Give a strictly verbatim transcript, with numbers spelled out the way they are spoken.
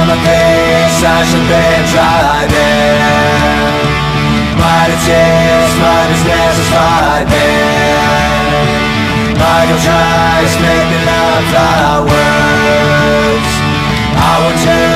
my face, I should be driving. Mighty tears, my business is fighting. Michael tries, make me love the words I want to